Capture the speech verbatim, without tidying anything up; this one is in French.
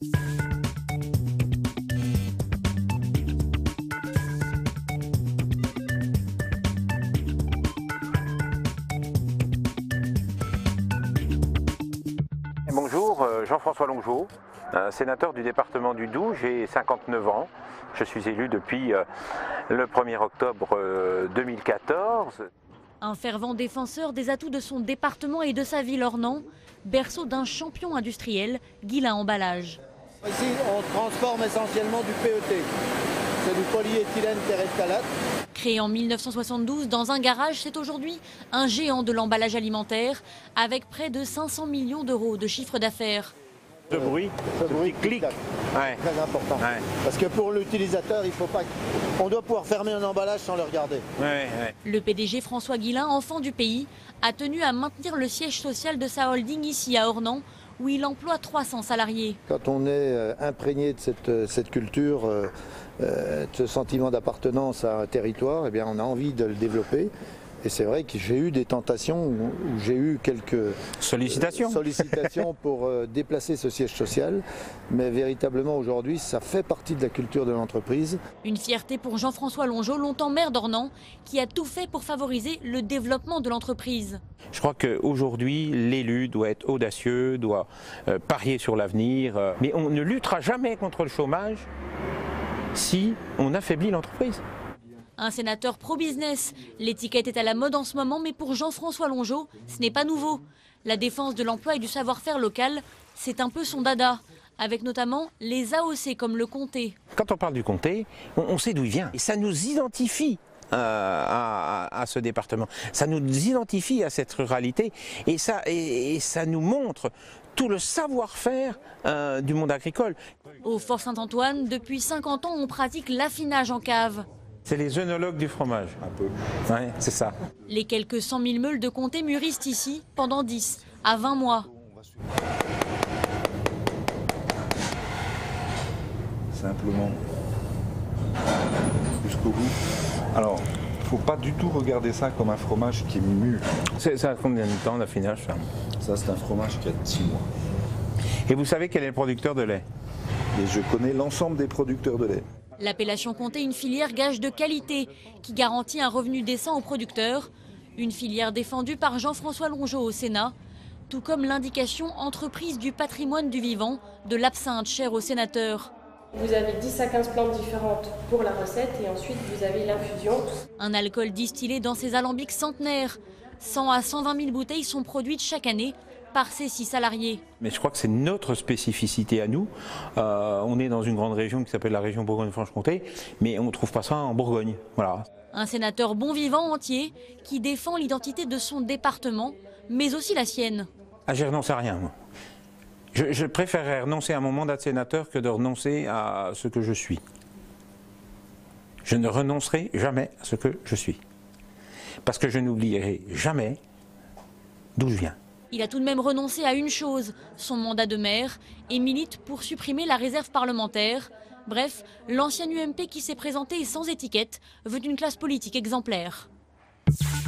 Bonjour, Jean-François Longeau, sénateur du département du Doubs, j'ai cinquante-neuf ans. Je suis élu depuis le premier octobre deux mille quatorze. Un fervent défenseur des atouts de son département et de sa ville Ornans, berceau d'un champion industriel, Guillain Emballage. Ici, on transforme essentiellement du P E T. C'est du polyéthylène terephthalate. Créé en mille neuf cent soixante-douze dans un garage, c'est aujourd'hui un géant de l'emballage alimentaire avec près de cinq cents millions d'euros de chiffre d'affaires. Ce bruit, ce, ce bruit petit clic, ouais. Très important. Ouais. Parce que pour l'utilisateur, il faut pas. On doit pouvoir fermer un emballage sans le regarder. Ouais, ouais. Le P D G François Guillain, enfant du pays, a tenu à maintenir le siège social de sa holding ici à Ornans, où il emploie trois cents salariés. Quand on est imprégné de cette, cette culture, euh, de ce sentiment d'appartenance à un territoire, eh bien on a envie de le développer. Et c'est vrai que j'ai eu des tentations où, où j'ai eu quelques sollicitations, euh, sollicitations pour euh, déplacer ce siège social. Mais véritablement aujourd'hui, ça fait partie de la culture de l'entreprise. Une fierté pour Jean-François Longeau, longtemps maire d'Ornans, qui a tout fait pour favoriser le développement de l'entreprise. Je crois qu'aujourd'hui, l'élu doit être audacieux, doit euh, parier sur l'avenir. Euh, mais on ne luttera jamais contre le chômage si on affaiblit l'entreprise. Un sénateur pro-business. L'étiquette est à la mode en ce moment, mais pour Jean-François Longeau, ce n'est pas nouveau. La défense de l'emploi et du savoir-faire local, c'est un peu son dada, avec notamment les A O C comme le comté. Quand on parle du comté, on, on sait d'où il vient. Et ça nous identifie euh, à, à, à ce département. Ça nous identifie à cette ruralité et ça, et, et ça nous montre tout le savoir-faire euh, du monde agricole. Au Fort Saint-Antoine, depuis cinquante ans, on pratique l'affinage en cave. C'est les œnologues du fromage. Un peu. Ouais, c'est ça. Les quelques cent mille meules de comté mûrissent ici pendant dix à vingt mois. Simplement jusqu'au bout. Alors, il ne faut pas du tout regarder ça comme un fromage qui est mûr. Ça a combien de temps l'affinage, ça? Ça, c'est un fromage qui a six mois. Et vous savez quel est le producteur de lait? Et je connais l'ensemble des producteurs de lait. L'appellation comté, une filière gage de qualité qui garantit un revenu décent aux producteurs. Une filière défendue par Jean-François Longeau au Sénat, tout comme l'indication entreprise du patrimoine du vivant de l'absinthe chère aux sénateurs. Vous avez dix à quinze plantes différentes pour la recette et ensuite vous avez l'infusion. Un alcool distillé dans ces alambics centenaires. cent à cent vingt mille bouteilles sont produites chaque année par ces six salariés. Mais je crois que c'est notre spécificité à nous. Euh, on est dans une grande région qui s'appelle la région Bourgogne-Franche-Comté, mais on ne trouve pas ça en Bourgogne. Voilà. Un sénateur bon vivant entier qui défend l'identité de son département, mais aussi la sienne. Ah, je renonce à rien, moi. Je, je préférerais renoncer à mon mandat de sénateur que de renoncer à ce que je suis. Je ne renoncerai jamais à ce que je suis. Parce que je n'oublierai jamais d'où je viens. Il a tout de même renoncé à une chose, son mandat de maire, et milite pour supprimer la réserve parlementaire. Bref, l'ancien U M P qui s'est présenté sans étiquette veut une classe politique exemplaire.